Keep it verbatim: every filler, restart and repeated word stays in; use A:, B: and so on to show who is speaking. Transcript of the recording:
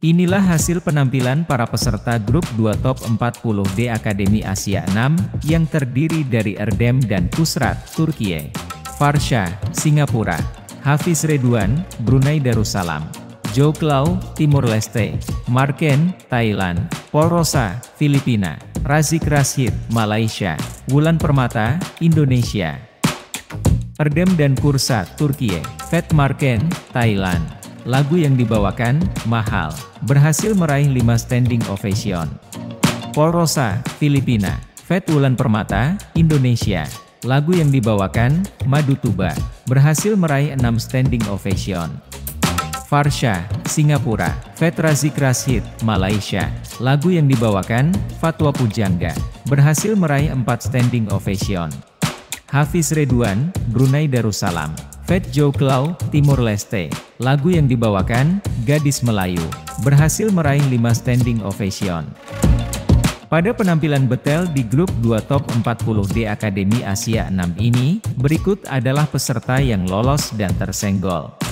A: Inilah hasil penampilan para peserta grup dua Top empat puluh D Akademi Asia enam, yang terdiri dari Erdem dan Kusrat, Turkiye, Farsha, Singapura, Hafiz Redwan, Brunei Darussalam, Joe Clau, Timur Leste, Marken, Thailand, Polrosa, Filipina, Razik Rashid, Malaysia, Wulan Permata, Indonesia. Erdem dan Kursat, Turkiye, Fat Marken, Thailand. Lagu yang dibawakan, Mahal, berhasil meraih lima standing ovation. Polrosa, Filipina, Fat Wulan Permata, Indonesia. Lagu yang dibawakan, Madu Tuba, berhasil meraih enam standing ovation. Farsha, Singapura, Fat Razik Rashid, Malaysia. Lagu yang dibawakan, Fatwa Pujangga, berhasil meraih empat standing ovation. Hafiz Redwan, Brunei Darussalam, Fat Joe Clau, Timur Leste. Lagu yang dibawakan, Gadis Melayu, berhasil meraih lima standing ovation. Pada penampilan betel di grup dua Top empat puluh D Akademi Asia enam ini, berikut adalah peserta yang lolos dan tersenggol.